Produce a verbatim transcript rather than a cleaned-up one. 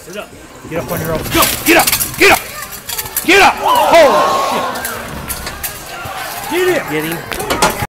Sit up. Get up on your own. Go! Get up! Get up! Get up! Holy shit! Get in! Get him.